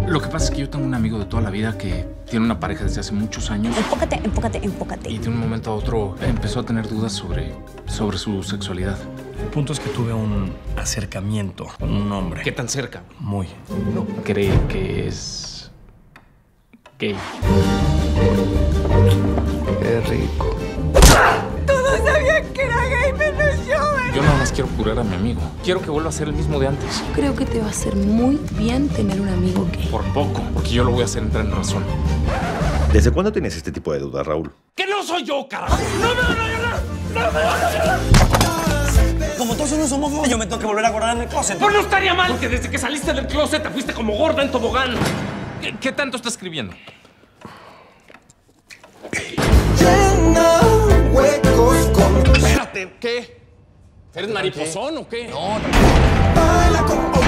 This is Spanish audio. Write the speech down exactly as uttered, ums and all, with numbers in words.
Lo que pasa es que yo tengo un amigo de toda la vida que tiene una pareja desde hace muchos años. Enfócate, enfócate, enfócate. Y de un momento a otro empezó a tener dudas sobre, sobre su sexualidad. El punto es que tuve un acercamiento con un hombre. ¿Qué tan cerca? Muy. No. Cree que es gay. Qué rico. Todos sabían que era gay, menos yo. Yo nada más quiero curar a mi amigo. Quiero que vuelva a ser el mismo de antes. Creo que te va a hacer muy bien tener un amigo gay. Por poco, porque yo lo voy a hacer entrar en razón. ¿Desde cuándo tienes este tipo de dudas, Raúl? ¡Que no soy yo, carajo! ¡No me van a violar! ¡No me van a violar! Como todos no somos homófobos, yo me tengo que volver a guardar en el closet. Pues no estaría mal, porque desde que saliste del closet te fuiste como gorda en tobogán. ¿Qué, qué tanto está escribiendo? Llena huecos con... Espérate, ¿qué? ¿Eres mariposón o qué? Baila con